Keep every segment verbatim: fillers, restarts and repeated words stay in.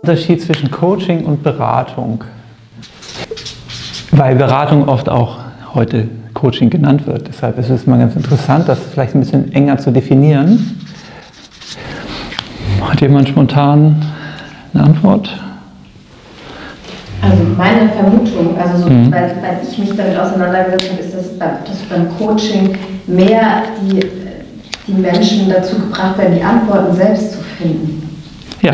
Unterschied zwischen Coaching und Beratung, weil Beratung oft auch heute Coaching genannt wird. Deshalb ist es mal ganz interessant, das vielleicht ein bisschen enger zu definieren. Hat jemand spontan eine Antwort? Also meine Vermutung, also so, mhm. weil, weil ich mich damit auseinandergesetzt habe, ist, dass, dass beim Coaching mehr die, die Menschen dazu gebracht werden, die Antworten selbst zu finden. Ja.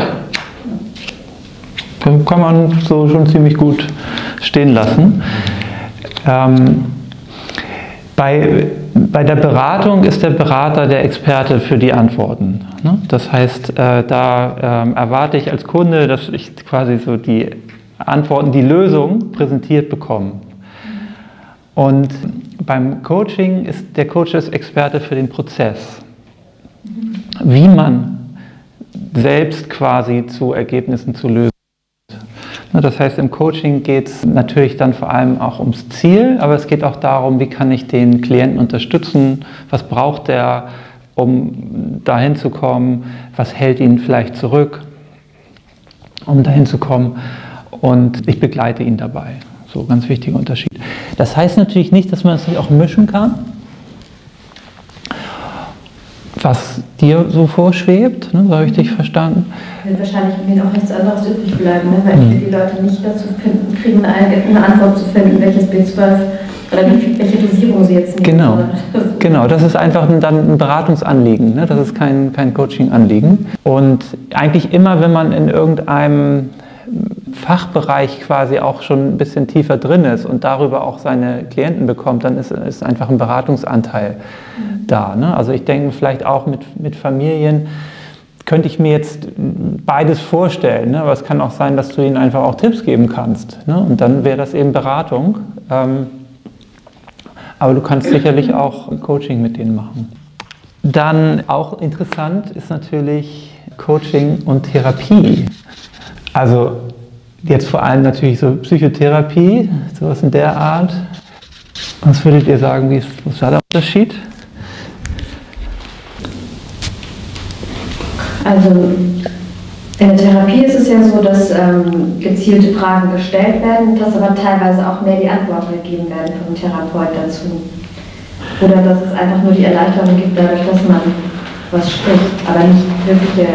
Kann man so schon ziemlich gut stehen lassen. Ähm, bei, bei der Beratung ist der Berater der Experte für die Antworten. Ne? Das heißt, äh, da äh, erwarte ich als Kunde, dass ich quasi so die Antworten, die Lösung präsentiert bekomme. Und beim Coaching ist der Coach das Experte für den Prozess. Wie man selbst quasi zu Ergebnissen zu lösen. Das heißt, im Coaching geht es natürlich dann vor allem auch ums Ziel, aber es geht auch darum, wie kann ich den Klienten unterstützen, was braucht er, um dahin zu kommen, was hält ihn vielleicht zurück, um dahin zu kommen, und ich begleite ihn dabei. So, ganz wichtiger Unterschied. Das heißt natürlich nicht, dass man es nicht auch mischen kann, was dir so vorschwebt, ne, so habe ich dich verstanden. Wird wahrscheinlich mir auch nichts anderes übrig bleiben, ne? Weil ich will die Leute nicht dazu finden, kriegen, eine, eine Antwort zu finden, welches B zwölf oder welche Dosierung sie jetzt nehmen. Genau, genau, das ist einfach ein, dann ein Beratungsanliegen, ne? Das ist kein, kein Coaching-Anliegen. Und eigentlich immer, wenn man in irgendeinem Fachbereich quasi auch schon ein bisschen tiefer drin ist und darüber auch seine Klienten bekommt, dann ist, ist einfach ein Beratungsanteil mhm. da. Ne? Also ich denke vielleicht auch mit, mit Familien, könnte ich mir jetzt beides vorstellen, ne? Aber es kann auch sein, dass du ihnen einfach auch Tipps geben kannst. Ne? Und dann wäre das eben Beratung. Ähm, aber du kannst sicherlich auch Coaching mit denen machen. Dann auch interessant ist natürlich Coaching und Therapie. Also jetzt vor allem natürlich so Psychotherapie, sowas in der Art. Was würdet ihr sagen, wie ist, was ist da der Unterschied? Also in der Therapie ist es ja so, dass ähm, gezielte Fragen gestellt werden, dass aber teilweise auch mehr die Antworten gegeben werden vom Therapeut dazu. Oder dass es einfach nur die Erleichterung gibt, dadurch, dass man was spricht, aber nicht wirkliche...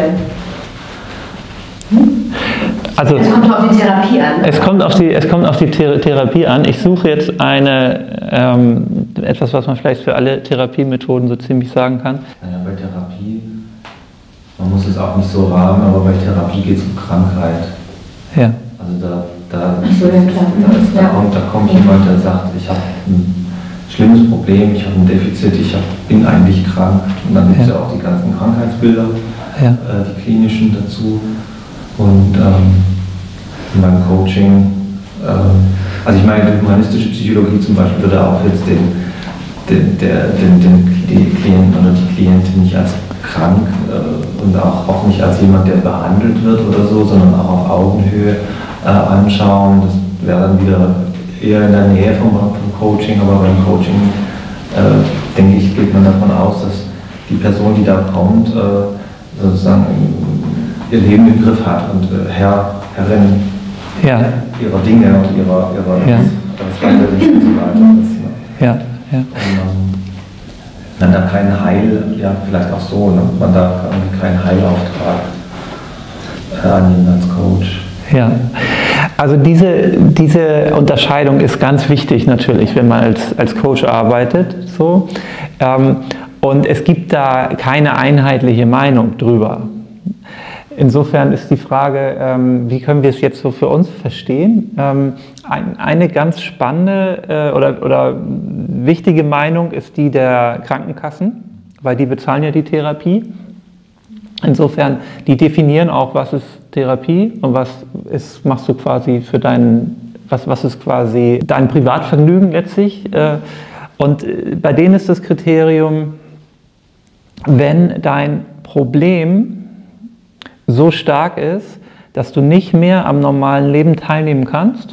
Hm? Also, es kommt auf die Therapie an. Es kommt auf die, es kommt auf die Thera- Therapie an. Ich suche jetzt eine, ähm, etwas, was man vielleicht für alle Therapiemethoden so ziemlich sagen kann. Naja, bei Therapie, man muss es auch nicht so rahmen, aber bei Therapie geht es um Krankheit. Ja. Also da, da, so, ja, klar. da, ist, da, ja. kommt, da kommt jemand, der sagt, ich habe ein schlimmes Problem, ich habe ein Defizit, ich hab, bin eigentlich krank. Und dann gibt es ja. ja auch die ganzen Krankheitsbilder, ja. äh, die klinischen dazu. Und ähm, beim Coaching, ähm, also ich meine, die humanistische Psychologie zum Beispiel würde auch jetzt den, den, der, den, den, den Klienten oder die Klientin nicht als krank äh, und auch, auch nicht als jemand, der behandelt wird oder so, sondern auch auf Augenhöhe äh, anschauen. Das wäre dann wieder eher in der Nähe vom, vom Coaching, aber beim Coaching, äh, denke ich, geht man davon aus, dass die Person, die da kommt, äh, sozusagen ihr Leben im Griff hat und äh, Herr, Herrin ja. ihrer Dinge und ihrer, ihrer ja. das Weiterrichten und so weiter ist. Ne? Ja, ja. Und, ähm, man da keinen Heil, ja vielleicht auch so, ne? Man da keinen Heilauftrag äh, annehmen als Coach. Ja, also diese, diese Unterscheidung ist ganz wichtig natürlich, wenn man als, als Coach arbeitet. So. Ähm, und es gibt da keine einheitliche Meinung drüber. Insofern ist die Frage, ähm, wie können wir es jetzt so für uns verstehen? Ähm, ein, eine ganz spannende äh, oder, oder wichtige Meinung ist die der Krankenkassen, weil die bezahlen ja die Therapie. Insofern, die definieren auch, was ist Therapie und was ist, machst du quasi für deinen, was, was ist quasi dein Privatvergnügen letztlich. Äh, und bei denen ist das Kriterium, wenn dein Problem so stark ist, dass du nicht mehr am normalen Leben teilnehmen kannst.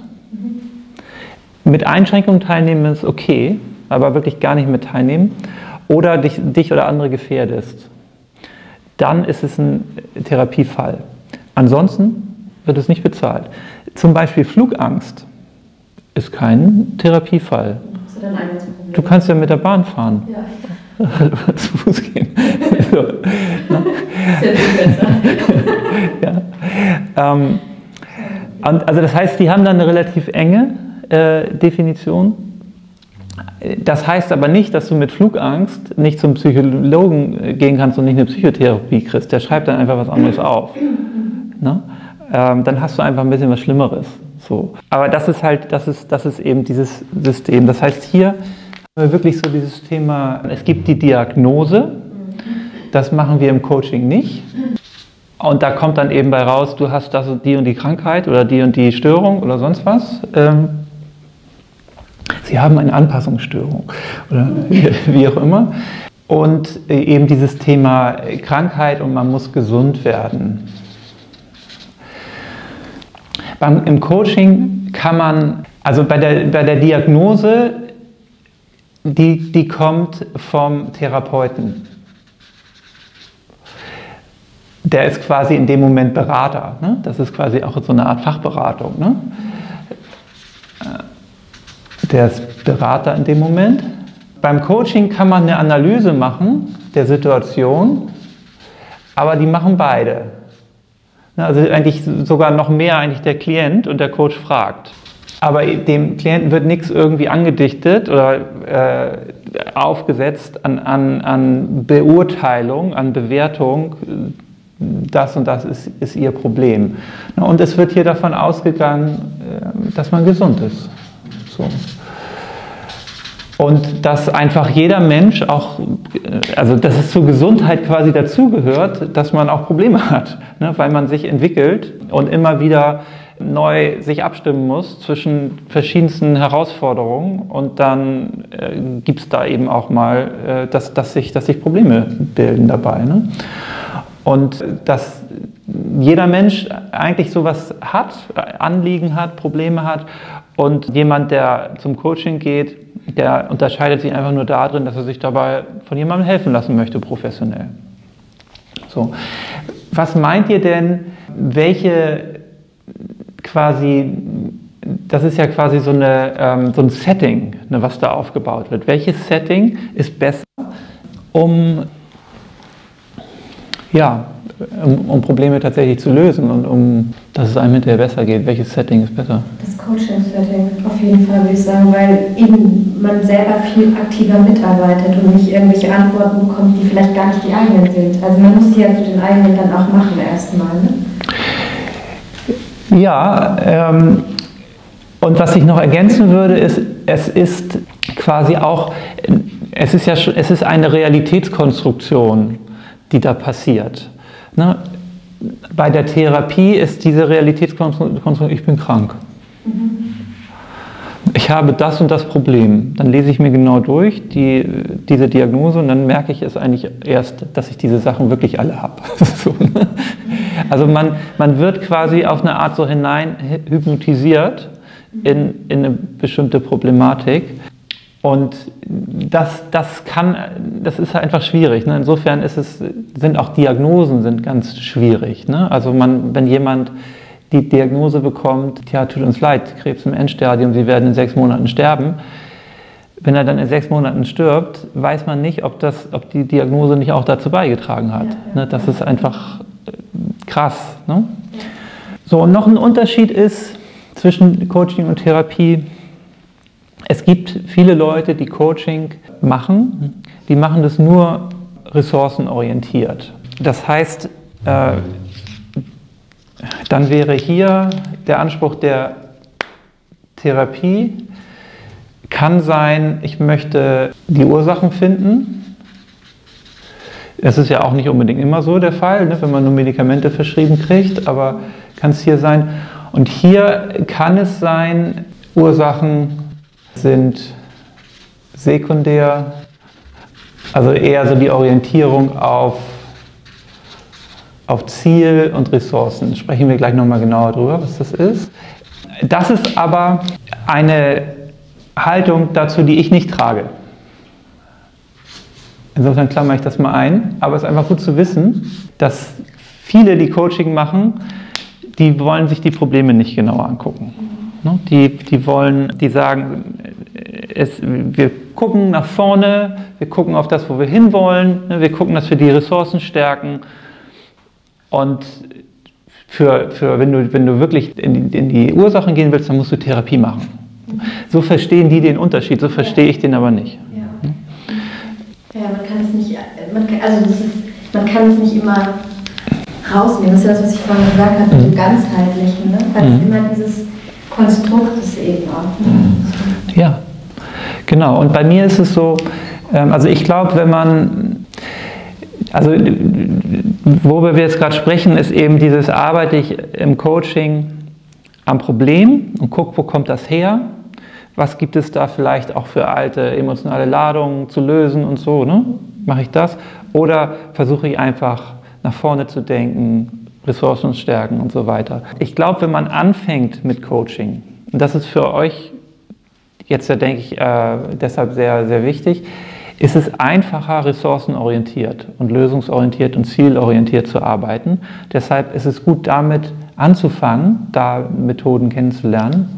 Mit Einschränkungen teilnehmen ist okay, aber wirklich gar nicht mit teilnehmen. Oder dich, dich oder andere gefährdest. Dann ist es ein Therapiefall. Ansonsten wird es nicht bezahlt. Zum Beispiel Flugangst ist kein Therapiefall. Hast du dann Einheitsprobleme? Du kannst ja mit der Bahn fahren. Ja. Zu Fuß gehen. So. Ist ja viel besser. Ja. Ähm, und also das heißt, die haben dann eine relativ enge äh, Definition. Das heißt aber nicht, dass du mit Flugangst nicht zum Psychologen gehen kannst und nicht eine Psychotherapie kriegst. Der schreibt dann einfach was anderes auf. Ne? Ähm, dann hast du einfach ein bisschen was Schlimmeres. So. Aber das ist halt, das ist, das ist eben dieses System. Das heißt, hier haben wir wirklich so dieses Thema, es gibt die Diagnose, das machen wir im Coaching nicht. Und da kommt dann eben bei raus, du hast das und die und die Krankheit oder die und die Störung oder sonst was. Ähm, Sie haben eine Anpassungsstörung oder wie auch immer. Und eben dieses Thema Krankheit und man muss gesund werden. Beim, im Coaching kann man, also bei der, bei der Diagnose, die, die kommt vom Therapeuten. Der ist quasi in dem Moment Berater. Ne? Das ist quasi auch so eine Art Fachberatung. Ne? Der ist Berater in dem Moment. Beim Coaching kann man eine Analyse machen der Situation, aber die machen beide. Also eigentlich sogar noch mehr eigentlich der Klient und der Coach fragt. Aber dem Klienten wird nichts irgendwie angedichtet oder äh, aufgesetzt an, an, an Beurteilung, an Bewertung. Das und das ist, ist ihr Problem. Und es wird hier davon ausgegangen, dass man gesund ist. So. Und dass einfach jeder Mensch auch, also dass es zur Gesundheit quasi dazugehört, dass man auch Probleme hat, ne, weil man sich entwickelt und immer wieder neu sich abstimmen muss zwischen verschiedensten Herausforderungen und dann äh, gibt es da eben auch mal, äh, dass, dass, sich, dass sich Probleme bilden dabei. Ne? Und dass jeder Mensch eigentlich sowas hat, Anliegen hat, Probleme hat und jemand, der zum Coaching geht, der unterscheidet sich einfach nur darin, dass er sich dabei von jemandem helfen lassen möchte, professionell. So. Was meint ihr denn, welche quasi, das ist ja quasi so, eine, ähm, so ein Setting, ne, was da aufgebaut wird. Welches Setting ist besser, um, ja, um, um Probleme tatsächlich zu lösen und um, dass es einem hinterher besser geht? Welches Setting ist besser? Das Coaching-Setting, auf jeden Fall, würde ich sagen, weil eben man selber viel aktiver mitarbeitet und nicht irgendwelche Antworten bekommt, die vielleicht gar nicht die eigenen sind. Also man muss die ja zu den eigenen dann auch machen erstmal, ne? Ja, ähm, und was ich noch ergänzen würde, ist, es ist quasi auch, es ist ja es ist eine Realitätskonstruktion, die da passiert. Ne? Bei der Therapie ist diese Realitätskonstruktion, ich bin krank. Mhm. Ich habe das und das Problem. Dann lese ich mir genau durch die, diese Diagnose und dann merke ich es eigentlich erst, dass ich diese Sachen wirklich alle habe. So, ne? Also man, man wird quasi auf eine Art so hinein hypnotisiert in, in eine bestimmte Problematik. Und das, das kann, das ist einfach schwierig. Ne? Insofern ist es, sind auch Diagnosen sind ganz schwierig. Ne? Also man, wenn jemand die Diagnose bekommt, ja, tut uns leid, Krebs im Endstadium, Sie werden in sechs Monaten sterben. Wenn er dann in sechs Monaten stirbt, weiß man nicht, ob, das, ob die Diagnose nicht auch dazu beigetragen hat. Ja, ja. Ne? Das ist einfach krass. Ne? So, und noch ein Unterschied ist zwischen Coaching und Therapie. Es gibt viele Leute, die Coaching machen, die machen das nur ressourcenorientiert. Das heißt, äh, dann wäre hier der Anspruch der Therapie, kann sein, ich möchte die Ursachen finden. Das ist ja auch nicht unbedingt immer so der Fall, ne, wenn man nur Medikamente verschrieben kriegt, aber kann es hier sein. Und hier kann es sein, Ursachen sind sekundär, also eher so die Orientierung auf, auf Ziel und Ressourcen. Sprechen wir gleich nochmal genauer drüber, was das ist. Das ist aber eine Haltung dazu, die ich nicht trage. Insofern klammere ich das mal ein, aber es ist einfach gut zu wissen, dass viele, die Coaching machen, die wollen sich die Probleme nicht genauer angucken. Ne? Die, die wollen, die sagen, es, wir gucken nach vorne, wir gucken auf das, wo wir hinwollen, ne? Wir gucken, dass wir die Ressourcen stärken. Und für, für, wenn, du, wenn du wirklich in die, in die Ursachen gehen willst, dann musst du Therapie machen. So verstehen die den Unterschied, so verstehe ich den aber nicht. Ja, ja man kann es nicht, man kann, also das ist, man kann es nicht immer rausnehmen. Das ist ja das, was ich vorhin gesagt habe, mit dem Ganzheitlichen, ne? Weil es immer dieses Konstrukt ist eben auch. Ne? Ja, genau. Und bei mir ist es so, also ich glaube, wenn man, also worüber wir jetzt gerade sprechen, ist eben dieses, arbeite ich im Coaching am Problem und gucke, wo kommt das her? Was gibt es da vielleicht auch für alte emotionale Ladungen zu lösen und so, ne? Mache ich das? Oder versuche ich einfach nach vorne zu denken, Ressourcen stärken und so weiter. Ich glaube, wenn man anfängt mit Coaching, und das ist für euch jetzt, denke ich, äh, deshalb sehr, sehr wichtig, ist es einfacher, ressourcenorientiert und lösungsorientiert und zielorientiert zu arbeiten. Deshalb ist es gut, damit anzufangen, da Methoden kennenzulernen.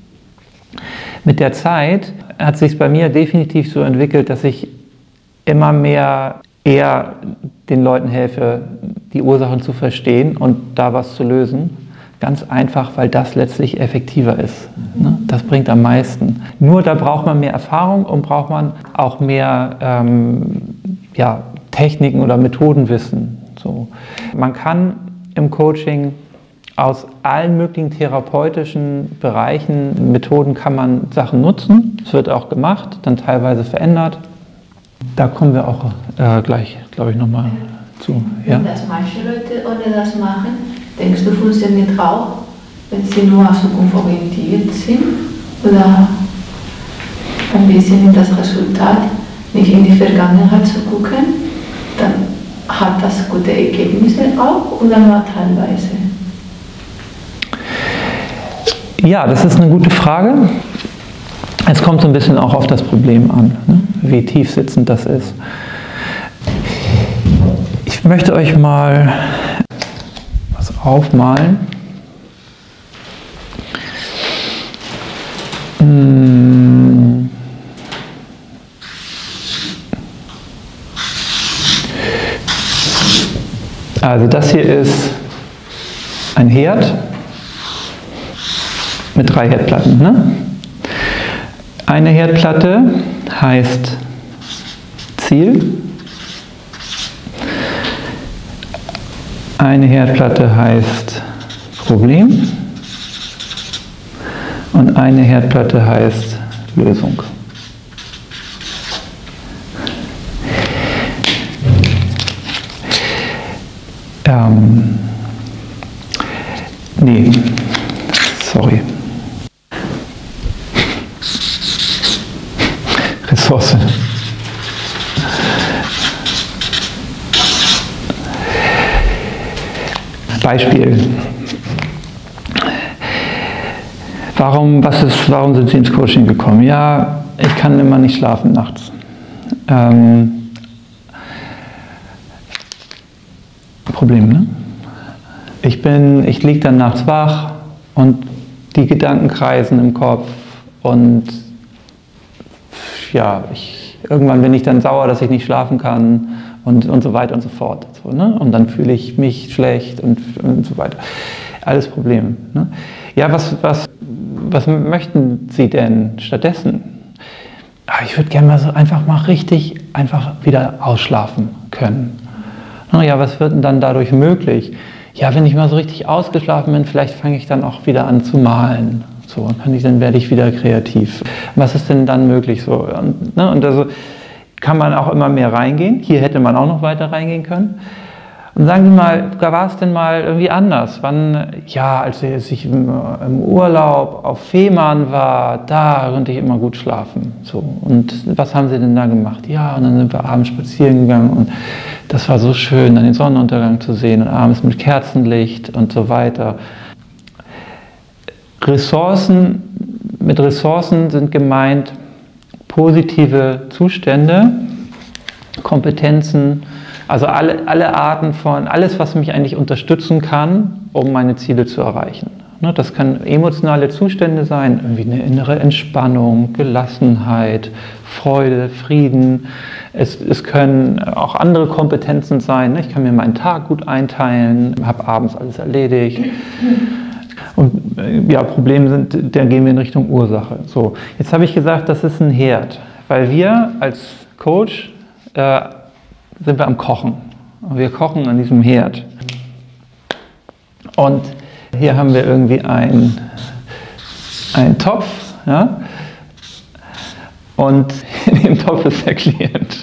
Mit der Zeit hat sich bei mir definitiv so entwickelt, dass ich immer mehr eher den Leuten helfe, die Ursachen zu verstehen und da was zu lösen. Ganz einfach, weil das letztlich effektiver ist. Ne? Das bringt am meisten. Nur da braucht man mehr Erfahrung und braucht man auch mehr ähm, ja, Techniken oder Methodenwissen. So. Man kann im Coaching aus allen möglichen therapeutischen Bereichen, Methoden kann man Sachen nutzen. Es wird auch gemacht, dann teilweise verändert. Da kommen wir auch äh, gleich, glaube ich, nochmal zu. Ja? Wenn das manche Leute ohne das machen, denkst du, funktioniert auch, wenn sie nur zukunftsorientiert sind oder ein bisschen in das Resultat, nicht in die Vergangenheit zu gucken, dann hat das gute Ergebnisse auch oder nur teilweise? Ja, das ist eine gute Frage. Es kommt so ein bisschen auch auf das Problem an, ne? Wie tief sitzend das ist. Ich möchte euch mal was aufmalen. Also das hier ist ein Herd mit drei Herdplatten. Ne? Eine Herdplatte heißt Ziel, eine Herdplatte heißt Problem und eine Herdplatte heißt Lösung. Ähm, nee, sorry. Ressource. Beispiel. Warum, was ist, warum sind Sie ins Coaching gekommen? Ja, ich kann immer nicht schlafen nachts. Ähm, Problem, ne? Ich bin, ich liege dann nachts wach und die Gedanken kreisen im Kopf und ja, ich, irgendwann bin ich dann sauer, dass ich nicht schlafen kann und, und so weiter und so fort. So, ne? Und dann fühle ich mich schlecht und, und so weiter. Alles Problem. Ne? Ja, was, was, was möchten Sie denn stattdessen? Ah, ich würde gerne mal so einfach mal richtig einfach wieder ausschlafen können. Ja, was wird denn dann dadurch möglich? Ja, wenn ich mal so richtig ausgeschlafen bin, vielleicht fange ich dann auch wieder an zu malen. So, kann ich, dann werde ich wieder kreativ. Was ist denn dann möglich? So, und, ne, und also kann man auch immer mehr reingehen. Hier hätte man auch noch weiter reingehen können. Und sagen Sie mal, war es denn mal irgendwie anders? Wann, ja, als ich im, im Urlaub auf Fehmarn war, da konnte ich immer gut schlafen. So, und was haben Sie denn da gemacht? Ja, und dann sind wir abends spazieren gegangen und das war so schön, dann den Sonnenuntergang zu sehen und abends mit Kerzenlicht und so weiter. Ressourcen, mit Ressourcen sind gemeint positive Zustände, Kompetenzen, Also alle, alle Arten von, alles, was mich eigentlich unterstützen kann, um meine Ziele zu erreichen. Das kann emotionale Zustände sein, irgendwie eine innere Entspannung, Gelassenheit, Freude, Frieden. Es, es können auch andere Kompetenzen sein. Ich kann mir meinen Tag gut einteilen, habe abends alles erledigt. Und ja, Probleme sind, da gehen wir in Richtung Ursache. So, jetzt habe ich gesagt, das ist ein Herd, weil wir als Coach äh, sind wir am Kochen. Wir kochen an diesem Herd. Und hier haben wir irgendwie einen, einen Topf, ja? Und in dem Topf ist der Klient.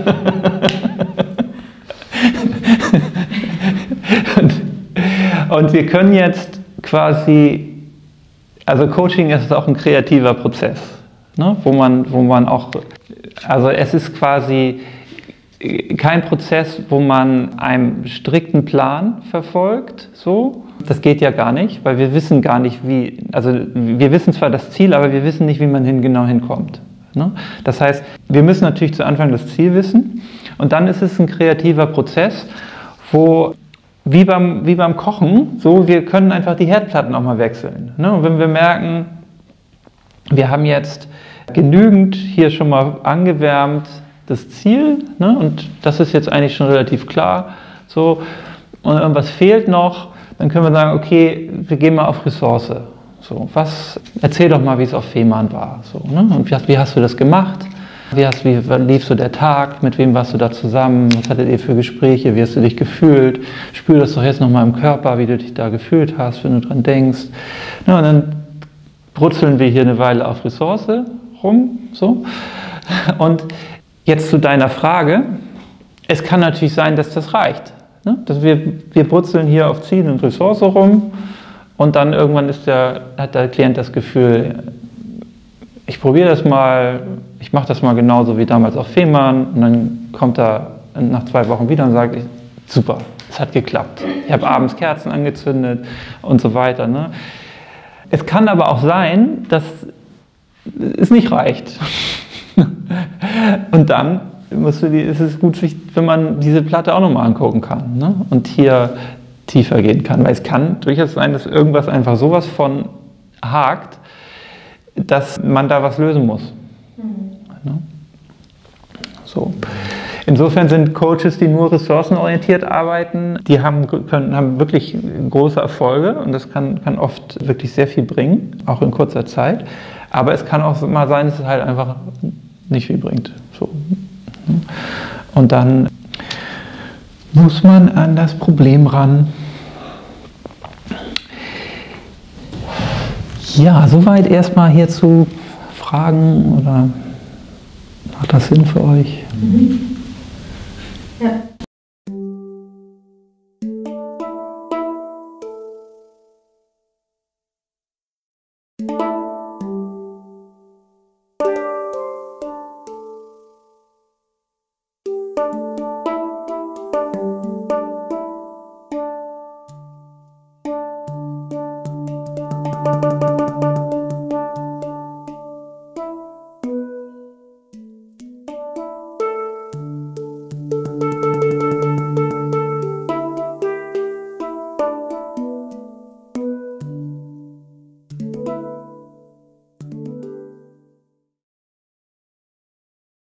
und, und wir können jetzt quasi, also Coaching ist auch ein kreativer Prozess, ne? wo man, wo man auch, also es ist quasi kein Prozess, wo man einen strikten Plan verfolgt, so. Das geht ja gar nicht, weil wir wissen gar nicht, wie, also wir wissen zwar das Ziel, aber wir wissen nicht, wie man hin, genau hinkommt. Ne? Das heißt, wir müssen natürlich zu Anfang das Ziel wissen und dann ist es ein kreativer Prozess, wo, wie beim, wie beim Kochen, so, wir können einfach die Herdplatten auch mal wechseln. Ne? Und wenn wir merken, wir haben jetzt genügend hier schon mal angewärmt, das Ziel, ne? Und das ist jetzt eigentlich schon relativ klar, so, und irgendwas fehlt noch, dann können wir sagen, okay, wir gehen mal auf Ressource. So, was, erzähl doch mal, wie es auf Fehmarn war. So, ne? Und wie, wie hast du das gemacht? Wie, hast, wie lief so der Tag? Mit wem warst du da zusammen? Was hattet ihr für Gespräche? Wie hast du dich gefühlt? Spür das doch jetzt nochmal im Körper, wie du dich da gefühlt hast, wenn du dran denkst. Ja, und dann brutzeln wir hier eine Weile auf Ressource rum. So. Und jetzt zu deiner Frage. Es kann natürlich sein, dass das reicht. Ne? Dass wir, wir brutzeln hier auf Ziel und Ressource rum und dann irgendwann ist der, hat der Klient das Gefühl, ich probiere das mal, ich mache das mal genauso wie damals auf Fehmarn und dann kommt er nach zwei Wochen wieder und sagt, super, es hat geklappt. Ich habe abends Kerzen angezündet und so weiter. Ne? Es kann aber auch sein, dass es nicht reicht. Und dann musst du die, ist es gut, sich, wenn man diese Platte auch nochmal angucken kann, ne? Und hier tiefer gehen kann. Weil es kann durchaus sein, dass irgendwas einfach sowas von hakt, dass man da was lösen muss. Mhm. Ne? So. Insofern sind Coaches, die nur ressourcenorientiert arbeiten, die haben, können, haben wirklich große Erfolge und das kann, kann oft wirklich sehr viel bringen, auch in kurzer Zeit. Aber es kann auch mal sein, dass es halt einfach nicht viel bringt. So. Und dann muss man an das Problem ran. Ja, soweit erstmal hierzu Fragen oder macht das Sinn für euch? Mhm. Ja.